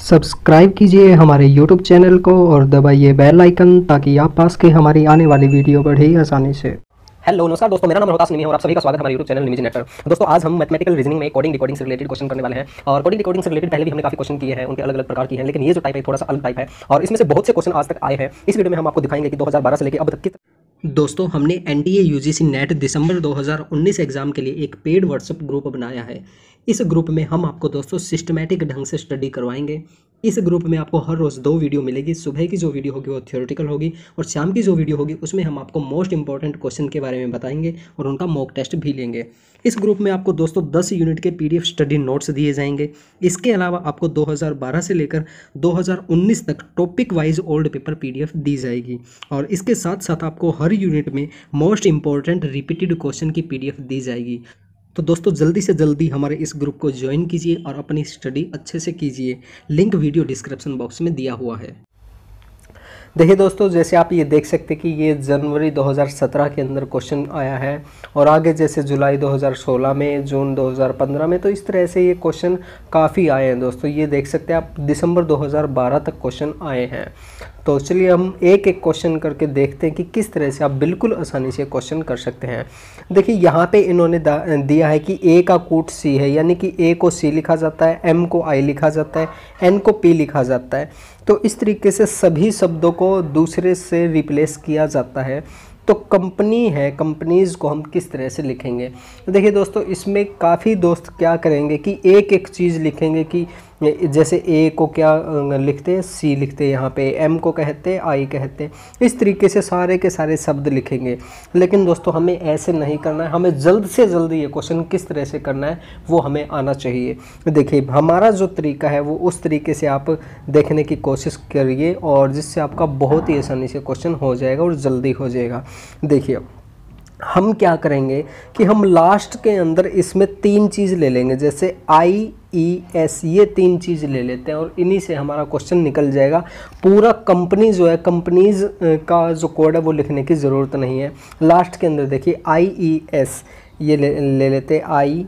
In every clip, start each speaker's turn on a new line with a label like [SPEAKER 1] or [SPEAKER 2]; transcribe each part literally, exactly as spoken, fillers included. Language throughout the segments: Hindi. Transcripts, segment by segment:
[SPEAKER 1] सब्सक्राइब कीजिए हमारे यूट्यूब चैनल को और दबाइए बेल आइकन ताकि आप पास के हमारी आने वाली वीडियो बढ़े आसानी से।
[SPEAKER 2] हेलो नमस्कार दोस्तों, मेरा नाम रोहतास निमी है और आप सभी का स्वागत है हमारे यूट्यूब चैनल निमी जनरेटर। दोस्तों आज हम मैथमेटिकल रीजनिंग में कोडिंग डिकोडिंग से रिलेटेड क्वेश्चन करने वाले हैं। और कोडिंग डिकोडिंग से रिलेटेड पहले भी हमने काफी क्वेश्चन किए हैं, उनके अलग अलग प्रकार की हैं, लेकिन ये जो टाइप है थोड़ा सा अलग टाइप है और इसमें से बहुत से क्वेश्चन आज तक आए हैं। इस वीडियो में हम आपको दिखाएंगे कि दो हज़ार बारह से लेकर अब तक किस
[SPEAKER 1] दोस्तों हमने एनडीए यूजीसी नेट दिसंबर दो हज़ार उन्नीस एग्जाम के लिए एक पेड व्हाट्सएप ग्रुप बनाया है। इस ग्रुप में हम आपको दोस्तों सिस्टमैटिक ढंग से स्टडी करवाएंगे। इस ग्रुप में आपको हर रोज़ दो वीडियो मिलेगी। सुबह की जो वीडियो होगी वो थ्योरेटिकल होगी और शाम की जो वीडियो होगी उसमें हम आपको मोस्ट इंपॉर्टेंट क्वेश्चन के बारे में बताएंगे और उनका मॉक टेस्ट भी लेंगे। इस ग्रुप में आपको दोस्तों दस यूनिट के पीडीएफ स्टडी नोट्स दिए जाएंगे। इसके अलावा आपको दो हज़ार बारह से लेकर दो हज़ार उन्नीस तक topic wise old paper PDF दी जाएगी और इसके साथ साथ आपको हर यूनिट में मोस्ट इंपॉर्टेंट रिपीटेड क्वेश्चन की पीडीएफ दी जाएगी। तो दोस्तों जल्दी से जल्दी हमारे इस ग्रुप को ज्वाइन कीजिए और अपनी स्टडी अच्छे से कीजिए। लिंक वीडियो डिस्क्रिप्शन बॉक्स में दिया हुआ है।
[SPEAKER 2] देखिए दोस्तों, जैसे आप ये देख सकते हैं कि ये जनवरी दो हज़ार सत्रह के अंदर क्वेश्चन आया है और आगे जैसे जुलाई दो हज़ार सोलह में, जून दो हज़ार पंद्रह में, तो इस तरह से ये क्वेश्चन काफ़ी आए हैं दोस्तों। ये देख सकते हैं आप दिसंबर दो हज़ार बारह तक क्वेश्चन आए हैं। तो चलिए हम एक एक क्वेश्चन करके देखते हैं कि किस तरह से आप बिल्कुल आसानी से क्वेश्चन कर सकते हैं। देखिए यहाँ पे इन्होंने दिया है कि ए का कूट सी है, यानी कि ए को सी लिखा जाता है, एम को आई लिखा जाता है, एन को पी लिखा जाता है। तो इस तरीके से सभी शब्दों को दूसरे से रिप्लेस किया जाता है। तो कंपनी है, कंपनीज़ को हम किस तरह से लिखेंगे। देखिए दोस्तों, इसमें काफ़ी दोस्त क्या करेंगे कि एक एक चीज़ लिखेंगे कि जैसे ए को क्या लिखते हैं, सी लिखते हैं, यहाँ पे एम को कहते हैं, आई कहते हैं। इस तरीके से सारे के सारे शब्द लिखेंगे। लेकिन दोस्तों हमें ऐसे नहीं करना है, हमें जल्द से जल्द ये क्वेश्चन किस तरह से करना है वो हमें आना चाहिए। देखिए हमारा जो तरीका है वो उस तरीके से आप देखने की कोशिश करिए और जिससे आपका बहुत ही आसानी से क्वेश्चन हो जाएगा और जल्दी हो जाएगा। देखिए हम क्या करेंगे कि हम लास्ट के अंदर इसमें तीन चीज़ ले लेंगे, जैसे आई ई एस, ये तीन चीज़ ले लेते हैं और इन्हीं से हमारा क्वेश्चन निकल जाएगा। पूरा कंपनी जो है, कंपनीज का जो कोड है वो लिखने की ज़रूरत नहीं है। लास्ट के अंदर देखिए आई ई एस ये ले, ले लेते हैं, आई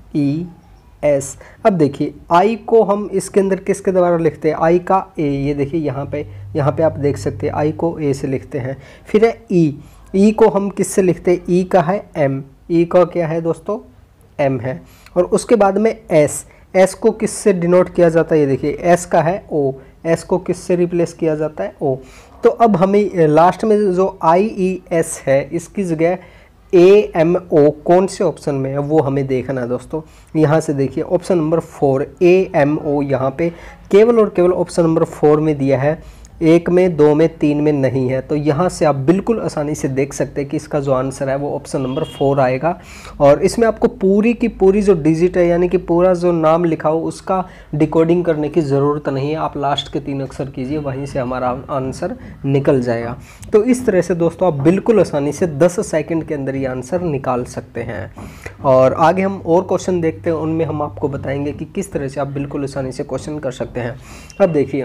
[SPEAKER 2] ई एस। अब देखिए आई को हम इसके अंदर किसके द्वारा लिखते हैं, आई का ए, ये देखिए यहाँ पे यहाँ पे आप देख सकते हैं आई को ए से लिखते हैं। फिर है ई, ई को हम किससे लिखते हैं, ई का है एम, ई का क्या है दोस्तों, एम है। और उसके बाद में एस, एस को किससे डिनोट किया जाता है, ये देखिए एस का है ओ, एस को किससे रिप्लेस किया जाता है, ओ। तो अब हमें लास्ट में जो आई ई एस है इसकी जगह ए एम ओ कौन से ऑप्शन में है वो हमें देखना है दोस्तों। यहाँ से देखिए option number four A M O, यहाँ पे केवल और केवल ऑप्शन नंबर फोर में दिया है, एक में, दो में, तीन में नहीं है। तो यहाँ से आप बिल्कुल आसानी से देख सकते हैं कि इसका जो आंसर है वो ऑप्शन नंबर फोर आएगा। और इसमें आपको पूरी की पूरी जो डिजिट है, यानी कि पूरा जो नाम लिखा हो उसका डिकोडिंग करने की ज़रूरत नहीं है। आप लास्ट के तीन अक्षर कीजिए, वहीं से हमारा आंसर निकल जाएगा। तो इस तरह से दोस्तों आप बिल्कुल आसानी से दस सेकेंड के अंदर ये आंसर निकाल सकते हैं। और आगे हम और क्वेश्चन देखते हैं, उनमें हम आपको बताएंगे कि किस तरह से आप बिल्कुल आसानी से क्वेश्चन कर सकते हैं। अब देखिए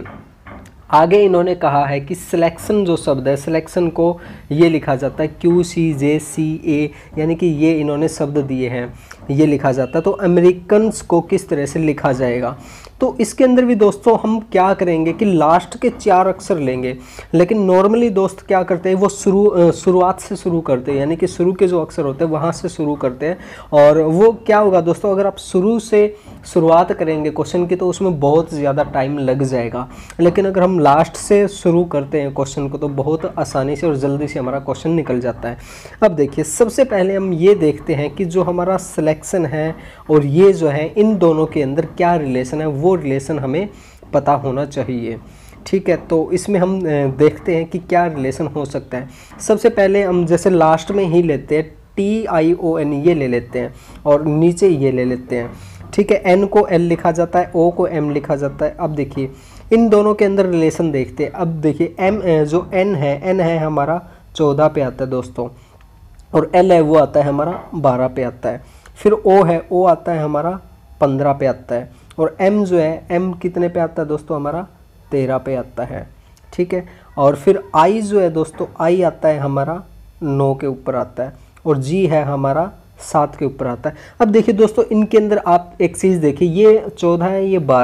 [SPEAKER 2] आगे इन्होंने कहा है कि सिलेक्शन जो शब्द है, सिलेक्शन को ये लिखा जाता है क्यू सी जे सी ए, यानी कि ये इन्होंने शब्द दिए हैं, ये लिखा जाता है। तो अमेरिकन्स को किस तरह से लिखा जाएगा। तो इसके अंदर भी दोस्तों हम क्या करेंगे कि लास्ट के चार अक्षर लेंगे। लेकिन नॉर्मली दोस्त क्या करते हैं, वो शुरू शुरुआत से शुरू करते हैं, यानी कि शुरू के जो अक्षर होते हैं वहाँ से शुरू करते हैं। और वो क्या होगा दोस्तों, अगर आप शुरू से शुरुआत करेंगे क्वेश्चन की तो उसमें बहुत ज़्यादा टाइम लग जाएगा। लेकिन अगर हम लास्ट से शुरू करते हैं क्वेश्चन को तो बहुत आसानी से और जल्दी से हमारा क्वेश्चन निकल जाता है। अब देखिए सबसे पहले हम ये देखते हैं कि जो हमारा सिलेक्शन है और ये जो है, इन दोनों के अंदर क्या रिलेशन है, वो रिलेशन हमें पता होना चाहिए। ठीक है, तो इसमें हम देखते हैं कि क्या रिलेशन हो सकता है। सबसे पहले हम जैसे लास्ट में ही लेते हैं, टी आई ओ एन ये ले लेते हैं और नीचे ये ले लेते हैं। ठीक है, एन को एल लिखा जाता है, ओ को एम लिखा जाता है। अब देखिए इन दोनों के अंदर रिलेशन देखते हैं। अब देखिए एम जो एन है, एन है हमारा चौदह पे आता है दोस्तों, और एल है वो आता है हमारा बारह पे आता है। फिर ओ है, ओ आता है हमारा पंद्रह पे आता है। और एम जो है, एम कितने पे आता है दोस्तों, हमारा तेरह पे आता है। ठीक है, और फिर आई जो है दोस्तों, आई आता है हमारा नौ के ऊपर आता है। और जी है हमारा सात के ऊपर आता है। अब देखिए दोस्तों, इनके अंदर आप एक चीज़ देखिए, ये चौदह है, ये बारह है,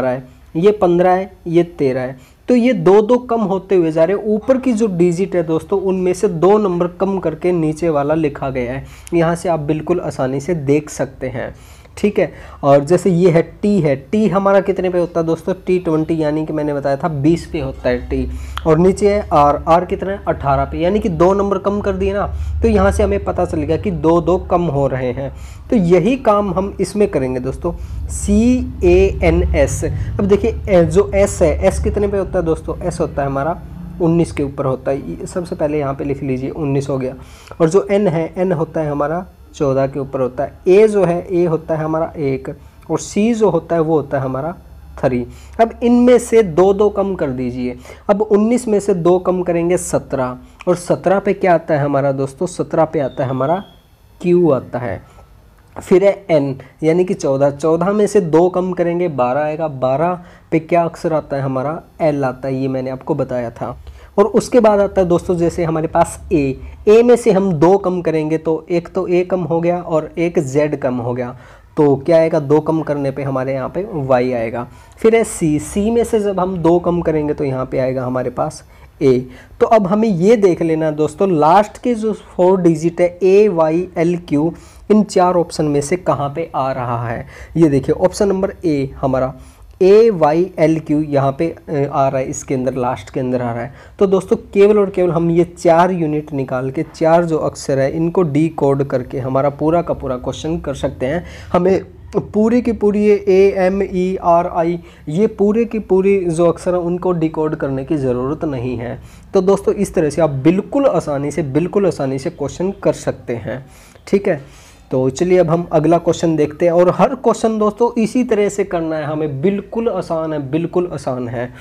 [SPEAKER 2] ये पंद्रह है, ये तेरह है, तो ये दो दो कम होते हुए जा रहे हैं। ऊपर की जो डिजिट है दोस्तों उनमें से दो नंबर कम करके नीचे वाला लिखा गया है। यहाँ से आप बिल्कुल आसानी से देख सकते हैं, ठीक है। और जैसे ये है टी है, टी हमारा कितने पे होता है दोस्तों, टी ट्वेंटी, यानी कि मैंने बताया था बीस पे होता है टी। और नीचे है आर, आर कितना है अठारह पे, यानी कि दो नंबर कम कर दिए ना, तो यहाँ से हमें पता चल गया कि दो दो कम हो रहे हैं। तो यही काम हम इसमें करेंगे दोस्तों, सी ए एन एस। अब देखिए जो एस है, एस कितने पे होता है दोस्तों, एस होता है हमारा उन्नीस के ऊपर होता है। सबसे पहले यहाँ पे लिख लीजिए उन्नीस हो गया। और जो एन है, एन होता है हमारा चौदह के ऊपर होता है। ए जो है, ए होता है हमारा एक, और सी जो होता है वो होता है हमारा थ्री। अब इनमें से दो दो कम कर दीजिए। अब उन्नीस में से दो कम करेंगे सत्रह, और सत्रह पे क्या आता है हमारा दोस्तों, सत्रह पे आता है हमारा क्यू आता है। फिर है एन, यानी कि चौदह, चौदह में से दो कम करेंगे बारह आएगा, बारह पे क्या अक्षर आता है हमारा, एल आता है, ये मैंने आपको बताया था। और उसके बाद आता है दोस्तों जैसे हमारे पास ए, ए में से हम दो कम करेंगे तो एक तो ए कम हो गया और एक जेड कम हो गया, तो क्या आएगा, दो कम करने पे हमारे यहाँ पे वाई आएगा। फिर है सी, सी में से जब हम दो कम करेंगे तो यहाँ पे आएगा हमारे पास ए। तो अब हमें ये देख लेना दोस्तों लास्ट के जो फोर डिजिट है ए वाई एल क्यू, इन चार ऑप्शन में से कहाँ पे आ रहा है। ये देखिए ऑप्शन नंबर ए हमारा ए वाई एल क्यू यहाँ पे आ रहा है, इसके अंदर लास्ट के अंदर आ रहा है। तो दोस्तों केवल और केवल हम ये चार यूनिट निकाल के, चार जो अक्षर है इनको डी कोड करके हमारा पूरा का पूरा क्वेश्चन कर सकते हैं। हमें पूरी की पूरी ये ए एम ई आर आई, ये पूरे की पूरी जो अक्षर है उनको डिकोड करने की ज़रूरत नहीं है। तो दोस्तों इस तरह से आप बिल्कुल आसानी से बिल्कुल आसानी से क्वेश्चन कर सकते हैं, ठीक है। तो चलिए अब हम अगला क्वेश्चन देखते हैं। और हर क्वेश्चन दोस्तों इसी तरह से करना है हमें, बिल्कुल आसान है, बिल्कुल आसान है।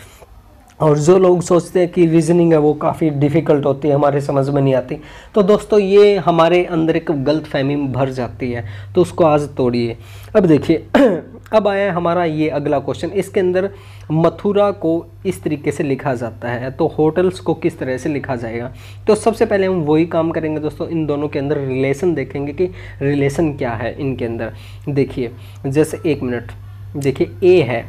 [SPEAKER 2] और जो लोग सोचते हैं कि रीजनिंग है वो काफ़ी डिफ़िकल्ट होती है, हमारे समझ में नहीं आती, तो दोस्तों ये हमारे अंदर एक गलत फहमी भर जाती है, तो उसको आज तोड़िए। अब देखिए अब आया है हमारा ये अगला क्वेश्चन। इसके अंदर मथुरा को इस तरीके से लिखा जाता है, तो होटल्स को किस तरह से लिखा जाएगा। तो सबसे पहले हम वही काम करेंगे दोस्तों, इन दोनों के अंदर रिलेशन देखेंगे कि रिलेशन क्या है इनके अंदर। देखिए जैसे एक मिनट, देखिए ए है,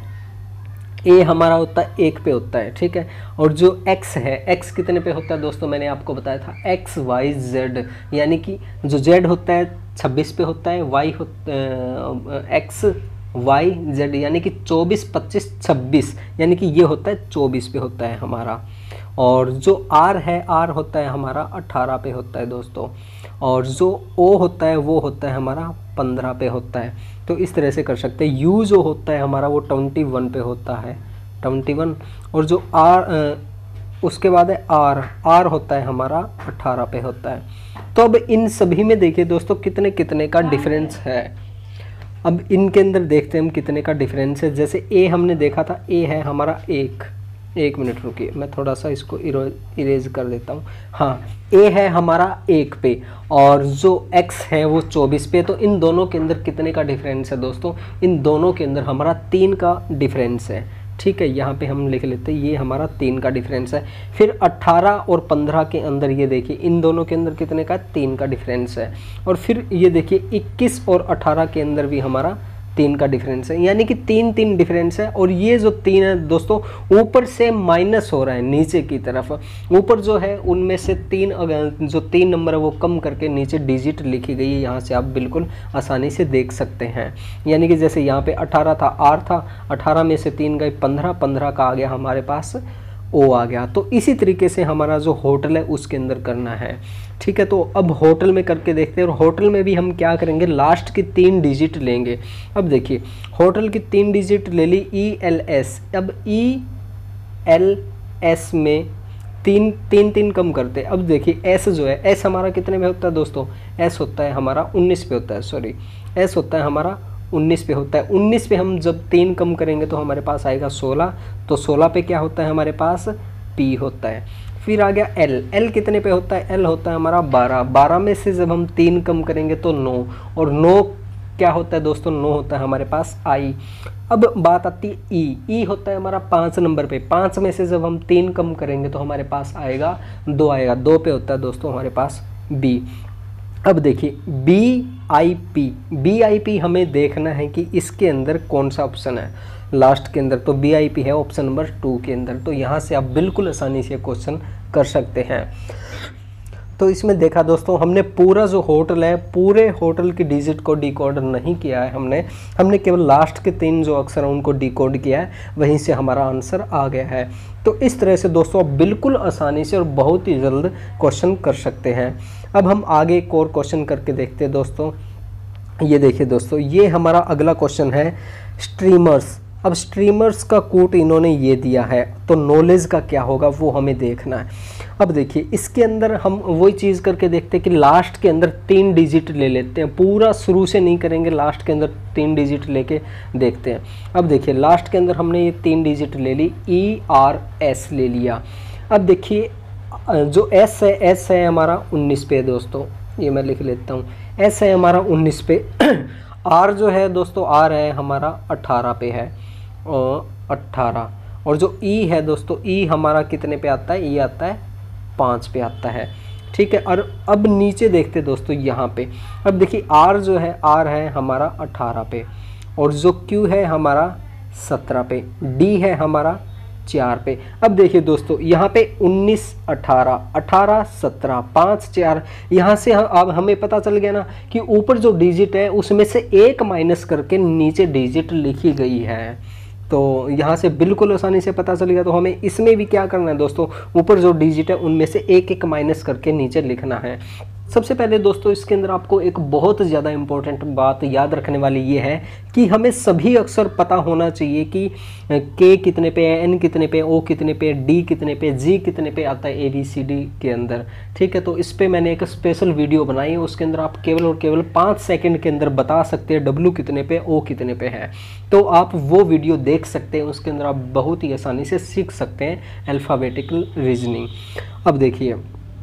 [SPEAKER 2] ए हमारा होता है एक पे होता है, ठीक है। और जो एक्स है, एक्स कितने पे होता है दोस्तों, मैंने आपको बताया था एक्स वाई जेड, यानी कि जो जेड होता है छब्बीस पे होता है, वाई होता एक्स वाई जेड यानी कि चौबीस पच्चीस छब्बीस, यानी कि ये होता है चौबीस पे होता है हमारा। और जो आर है, आर होता है हमारा अठारह पे होता है दोस्तों। और जो ओ होता है वो होता है हमारा पंद्रह पे होता है। तो इस तरह से कर सकते हैं। यू जो होता है हमारा वो ट्वेंटी वन पे होता है, ट्वेंटी वन। और जो आर उसके बाद है आर, आर होता है हमारा अठारह पे होता है। तो अब इन सभी में देखिए दोस्तों कितने कितने का डिफरेंस है। अब इनके अंदर देखते हैं हम कितने का डिफरेंस है। जैसे ए हमने देखा था, ए है हमारा एक, एक मिनट रुकिए मैं थोड़ा सा इसको इरेज कर देता हूँ। हाँ, ए है हमारा एक पे और जो एक्स है वो चौबीस पे। तो इन दोनों के अंदर कितने का डिफरेंस है दोस्तों, इन दोनों के अंदर हमारा तीन का डिफरेंस है, ठीक है। यहाँ पे हम लिख लेते हैं ये हमारा तीन का डिफरेंस है। फिर अट्ठारह और पंद्रह के अंदर ये देखिए इन दोनों के अंदर कितने का, तीन का डिफरेंस है। और फिर ये देखिए इक्कीस और अठारह के अंदर भी हमारा तीन का डिफरेंस है, यानी कि तीन तीन डिफरेंस है। और ये जो तीन है दोस्तों ऊपर से माइनस हो रहा है नीचे की तरफ। ऊपर जो है उनमें से तीन, जो तीन नंबर है वो कम करके नीचे डिजिट लिखी गई है। यहाँ से आप बिल्कुल आसानी से देख सकते हैं। यानी कि जैसे यहाँ पे अठारह था, आर था, अठारह में से तीन गए पंद्रह, पंद्रह का आ गया हमारे पास ओ आ गया। तो इसी तरीके से हमारा जो होटल है उसके अंदर करना है, ठीक है। तो अब होटल में करके देखते हैं। और होटल में भी हम क्या करेंगे, लास्ट की तीन डिजिट लेंगे। अब देखिए होटल की तीन डिजिट ले ली, ई एल एस। अब ई एल एस में तीन तीन तीन कम करते। अब देखिए एस जो है, एस हमारा कितने में होता है दोस्तों, एस होता है हमारा उन्नीस पे होता है, सॉरी एस होता है हमारा उन्नीस पे होता है। उन्नीस पे हम जब तीन कम करेंगे तो हमारे पास आएगा सोलह। तो सोलह पे क्या होता है हमारे पास, पी होता है। फिर आ गया एल, एल कितने पे होता है, एल होता है हमारा बारह। बारह में से जब हम तीन कम करेंगे तो नौ। और नौ क्या होता है दोस्तों, नौ होता है हमारे पास आई। अब बात आती है ई, ई होता है हमारा पाँच नंबर पे। पाँच में से जब हम तीन कम करेंगे तो हमारे पास आएगा दो आएगा। दो पे होता है दोस्तों हमारे पास बी। अब देखिए B I P, B I P हमें देखना है कि इसके अंदर कौन सा ऑप्शन है। लास्ट के अंदर, तो बी आई पी है ऑप्शन नंबर टू के अंदर। तो यहाँ से आप बिल्कुल आसानी से क्वेश्चन कर सकते हैं। तो इसमें देखा दोस्तों, हमने पूरा जो होटल है, पूरे होटल की डिजिट को डिकोड नहीं किया है हमने हमने केवल लास्ट के तीन जो अक्षर हैं उनको डिकोड किया है, वहीं से हमारा आंसर आ गया है। तो इस तरह से दोस्तों आप बिल्कुल आसानी से और बहुत ही जल्द क्वेश्चन कर सकते हैं। अब हम आगे एक और क्वेश्चन करके देखते हैं दोस्तों। ये देखिए दोस्तों, ये हमारा अगला क्वेश्चन है स्ट्रीमर्स। अब स्ट्रीमर्स का कोट इन्होंने ये दिया है, तो नॉलेज का क्या होगा वो हमें देखना है। अब देखिए इसके अंदर हम वही चीज़ करके देखते हैं कि लास्ट के अंदर तीन डिजिट ले लेते हैं, पूरा शुरू से नहीं करेंगे, लास्ट के अंदर तीन डिजिट लेके देखते हैं। अब देखिए लास्ट के अंदर हमने ये तीन डिजिट ले ली, ई आर एस ले लिया। अब देखिए जो एस है, एस है हमारा उन्नीस पे दोस्तों, ये मैं लिख लेता हूँ, एस है हमारा उन्नीस पे, आर जो है दोस्तों, आर है हमारा अट्ठारह पे है, और अट्ठारह, और जो ई है दोस्तों, ई हमारा कितने पे आता है, ई आता है पाँच पे आता है, ठीक है। और अब नीचे देखते दोस्तों यहाँ पे, अब देखिए आर जो है, आर है हमारा अट्ठारह पे, और जो क्यू है हमारा सत्रह पे, डी है हमारा चार पे। अब देखिए दोस्तों यहाँ पे उन्नीस, अठारह, अठारह, सत्रह, पाँच, चार, यहाँ से हम अब हमें पता चल गया ना कि ऊपर जो डिजिट है उसमें से एक माइनस करके नीचे डिजिट लिखी गई है। तो यहाँ से बिल्कुल आसानी से पता चल गया। तो हमें इसमें भी क्या करना है दोस्तों, ऊपर जो डिजिट है उनमें से एक एक माइनस करके नीचे लिखना है। सबसे पहले दोस्तों इसके अंदर आपको एक बहुत ज़्यादा इम्पोर्टेंट बात याद रखने वाली ये है कि हमें सभी अक्षर पता होना चाहिए कि के कितने पे है, एन कितने पे, ओ कितने पे, डी कितने पे, जी कितने पे आता है ए बी सी डी के अंदर, ठीक है। तो इस पर मैंने एक स्पेशल वीडियो बनाई है, उसके अंदर आप केवल और केवल पाँच सेकंड के अंदर बता सकते हैं डब्ल्यू कितने पे, ओ कितने पे है। तो आप वो वीडियो देख सकते हैं, उसके अंदर आप बहुत ही आसानी से सीख सकते हैं अल्फ़ाबेटिकल रीजनिंग। अब देखिए,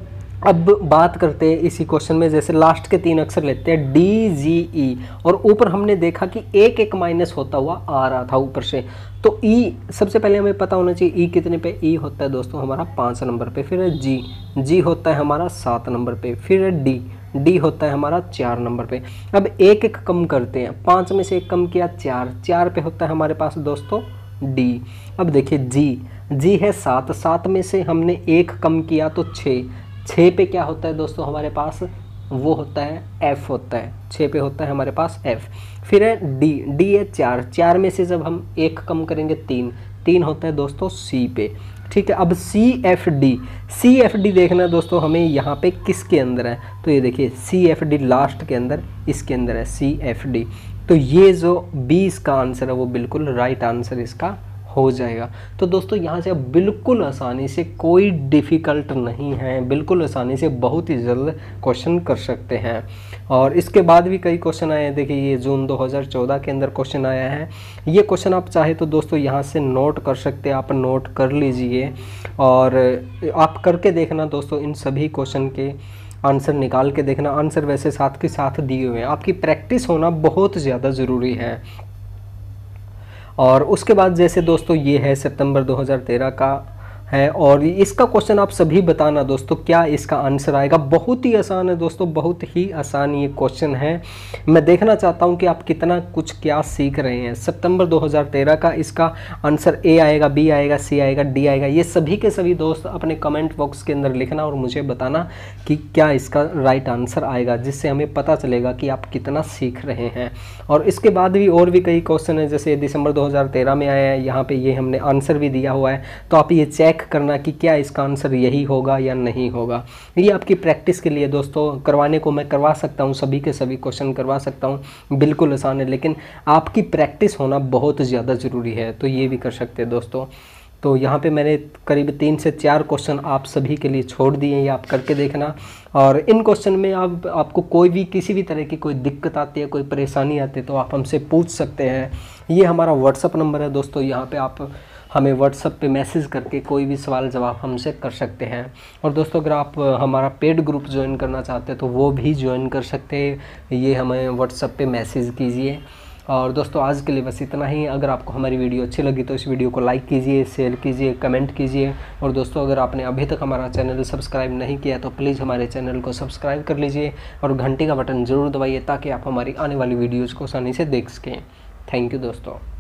[SPEAKER 2] अब बात करते हैं इसी क्वेश्चन में, जैसे लास्ट के तीन अक्षर लेते हैं डी जी ई, और ऊपर हमने देखा कि एक एक माइनस होता हुआ आ रहा था ऊपर से। तो ई सबसे पहले हमें पता होना चाहिए ई कितने पे, ई होता है दोस्तों हमारा पाँच नंबर पे, फिर है जी, जी होता है हमारा सात नंबर पे, फिर है डी, डी होता है हमारा चार नंबर पे। अब एक एक कम करते हैं, पाँच में से एक कम किया चार, चार पे होता है हमारे पास दोस्तों डी। अब देखिए जी, जी है सात, सात में से हमने एक कम किया तो छः, छः पे क्या होता है दोस्तों हमारे पास, वो होता है एफ होता है, छः पे होता है हमारे पास एफ। फिर है डी, डी है चार, चार में से जब हम एक कम करेंगे तीन, तीन होता है दोस्तों सी पे, ठीक है। अब C F D, C F D देखना दोस्तों हमें यहाँ पे किसके अंदर है, तो ये देखिए सी एफ डी लास्ट के अंदर, इसके अंदर है सी एफ डी। तो ये जो बी इसका आंसर है वो बिल्कुल राइट आंसर इसका हो जाएगा। तो दोस्तों यहाँ से बिल्कुल आसानी से, कोई डिफ़िकल्ट नहीं है, बिल्कुल आसानी से बहुत ही जल्द क्वेश्चन कर सकते हैं। और इसके बाद भी कई क्वेश्चन आए हैं, देखिए ये जून दो हज़ार चौदह के अंदर क्वेश्चन आया है। ये क्वेश्चन आप चाहे तो दोस्तों यहाँ से नोट कर सकते हैं, आप नोट कर लीजिए और आप करके देखना दोस्तों, इन सभी क्वेश्चन के आंसर निकाल के देखना। आंसर वैसे साथ के साथ दिए हुए हैं, आपकी प्रैक्टिस होना बहुत ज़्यादा ज़रूरी है। और उसके बाद जैसे दोस्तों ये है सितंबर दो हज़ार तेरह का है, और इसका क्वेश्चन आप सभी बताना दोस्तों क्या इसका आंसर आएगा। बहुत ही आसान है दोस्तों, बहुत ही आसान ये क्वेश्चन है। मैं देखना चाहता हूँ कि आप कितना कुछ क्या सीख रहे हैं। सितंबर दो हज़ार तेरह का इसका आंसर ए आएगा, बी आएगा, सी आएगा, डी आएगा। ये सभी के सभी दोस्त अपने कमेंट बॉक्स के अंदर लिखना और मुझे बताना कि क्या इसका राइट आंसर आएगा, जिससे हमें पता चलेगा कि आप कितना सीख रहे हैं। और इसके बाद भी और भी कई क्वेश्चन है, जैसे दिसंबर दो हज़ार तेरह में आया है, यहाँ पे ये हमने आंसर भी दिया हुआ है, तो आप ये चेक करना कि क्या इसका आंसर यही होगा या नहीं होगा। ये आपकी प्रैक्टिस के लिए दोस्तों, करवाने को मैं करवा सकता हूँ, सभी के सभी क्वेश्चन करवा सकता हूँ, बिल्कुल आसान है, लेकिन आपकी प्रैक्टिस होना बहुत ज़्यादा ज़रूरी है। तो ये भी कर सकते हैं दोस्तों। तो यहाँ पे मैंने करीब तीन से चार क्वेश्चन आप सभी के लिए छोड़ दिए, ये आप करके देखना। और इन क्वेश्चन में आप आपको कोई भी किसी भी तरह की कोई दिक्कत आती है, कोई परेशानी आती है, तो आप हमसे पूछ सकते हैं। ये हमारा व्हाट्सअप नंबर है दोस्तों, यहाँ पे आप हमें व्हाट्सअप पे मैसेज करके कोई भी सवाल जवाब हमसे कर सकते हैं। और दोस्तों अगर आप हमारा पेड ग्रुप ज्वाइन करना चाहते हैं तो वो भी ज्वाइन कर सकते हैं, ये हमें व्हाट्सअप पे मैसेज कीजिए। और दोस्तों आज के लिए बस इतना ही। अगर आपको हमारी वीडियो अच्छी लगी तो इस वीडियो को लाइक कीजिए, शेयर कीजिए, कमेंट कीजिए। और दोस्तों अगर आपने अभी तक हमारा चैनल सब्सक्राइब नहीं किया तो प्लीज़ हमारे चैनल को सब्सक्राइब कर लीजिए और घंटी का बटन ज़रूर दबाइए, ताकि आप हमारी आने वाली वीडियोज़ को आसानी से देख सकें। थैंक यू दोस्तों।